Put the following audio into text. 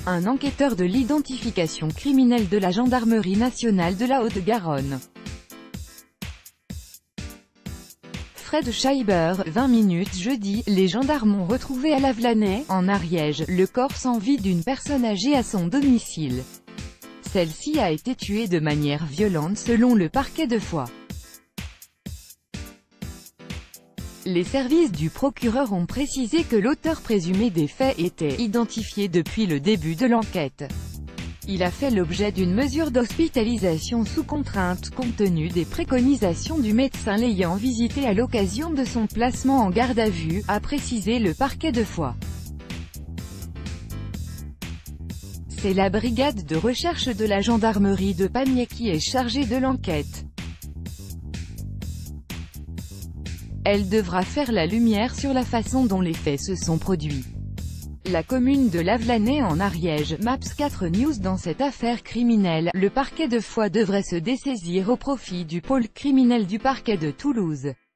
un enquêteur de l'identification criminelle de la Gendarmerie nationale de la Haute-Garonne. Fred Scheiber, 20 minutes jeudi, les gendarmes ont retrouvé à Lavelanet, en Ariège, le corps sans vie d'une personne âgée à son domicile. Celle-ci a été tuée de manière violente selon le parquet de Foix. Les services du procureur ont précisé que l'auteur présumé des faits était identifié depuis le début de l'enquête. Il a fait l'objet d'une mesure d'hospitalisation sous contrainte compte tenu des préconisations du médecin l'ayant visité à l'occasion de son placement en garde à vue, a précisé le parquet de Foix. C'est la brigade de recherche de la gendarmerie de Pamiers qui est chargée de l'enquête. Elle devra faire la lumière sur la façon dont les faits se sont produits. La commune de Lavelanet en Ariège, Maps 4 News. Dans cette affaire criminelle, le parquet de Foix devrait se dessaisir au profit du pôle criminel du parquet de Toulouse.